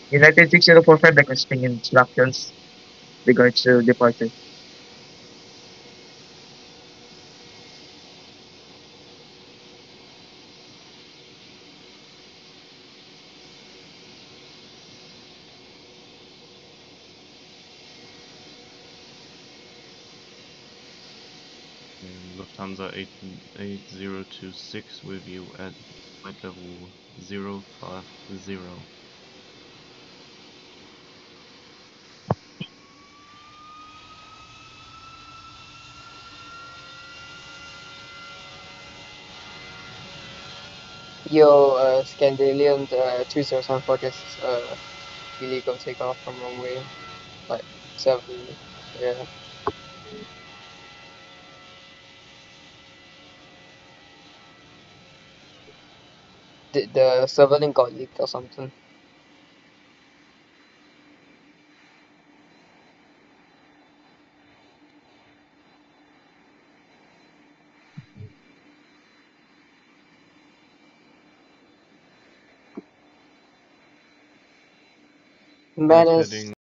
United 6045 requesting instructions regards to departure. Lufthansa 8026 with you at flight level 050. Yo, Scandalian 2074, this is illegal takeoff from runway like 7. Yeah. The server link got leaked or something. Nice Menace heading.